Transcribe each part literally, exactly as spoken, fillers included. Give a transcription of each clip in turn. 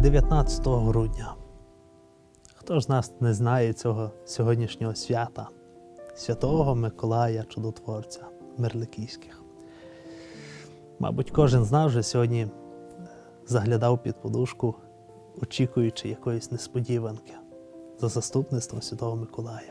дев'ятнадцятого грудня. Хто ж з нас не знає цього сьогоднішнього свята? Святого Миколая Чудотворця Мирликійських. Мабуть, кожен з нас вже сьогодні заглядав під подушку, очікуючи якоїсь несподіванки за заступництвом Святого Миколая.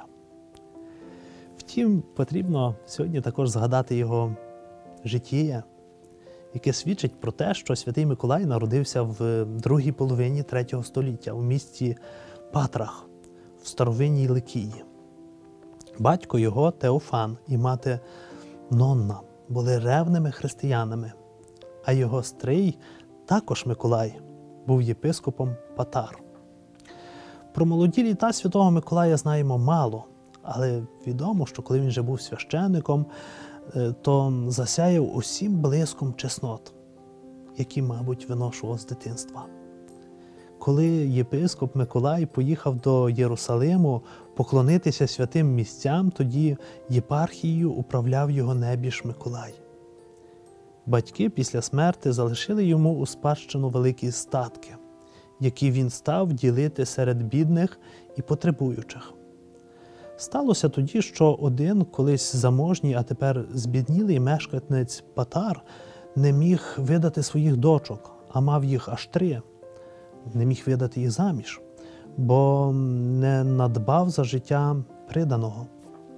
Втім, потрібно сьогодні також згадати його життя, яке свідчить про те, що Святий Миколай народився в другій половині третього століття у місті Патрах в старовинній Ликії. Батько його Теофан і мати Нонна були ревними християнами, а його стрий, також Миколай, був єпископом Патар. Про молоді літа Святого Миколая знаємо мало, але відомо, що коли він вже був священником, то засяяв усім блиском чеснот, які, мабуть, виношував з дитинства. Коли єпископ Миколай поїхав до Єрусалиму поклонитися святим місцям, тоді єпархією управляв його небіж Миколай. Батьки після смерти залишили йому у спадщину великі статки, які він став ділити серед бідних і потребуючих. Сталося тоді, що один колись заможній, а тепер збіднілий мешканець Патар не міг видати своїх дочок, а мав їх аж три. Не міг видати їх заміж, бо не надбав за життя приданого.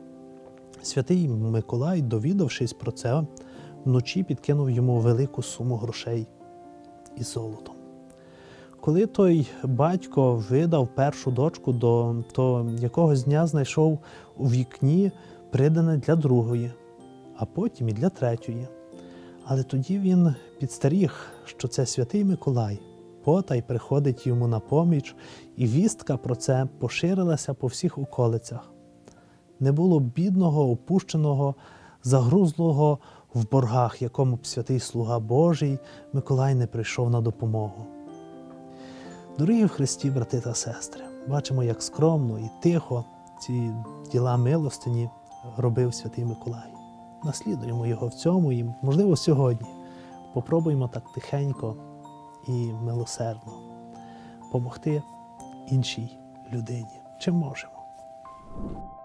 Святий Миколай, довідавшись про це, вночі підкинув йому велику суму грошей і золотом. Коли той батько видав першу дочку, то якогось дня знайшов у вікні придане для другої, а потім і для третьої. Але тоді він підстеріг, що це Святий Миколай, потай приходить йому на поміч, і вістка про це поширилася по всіх околицях. Не було бідного, опущеного, загрузлого в боргах, якому б святий слуга Божий Миколай не прийшов на допомогу. Дорогі в Христі, брати та сестри, бачимо, як скромно і тихо ці діла милостині робив Святий Миколай. Наслідуємо його в цьому і, можливо, сьогодні попробуємо так тихенько і милосердно помогти іншій людині. Чим можемо.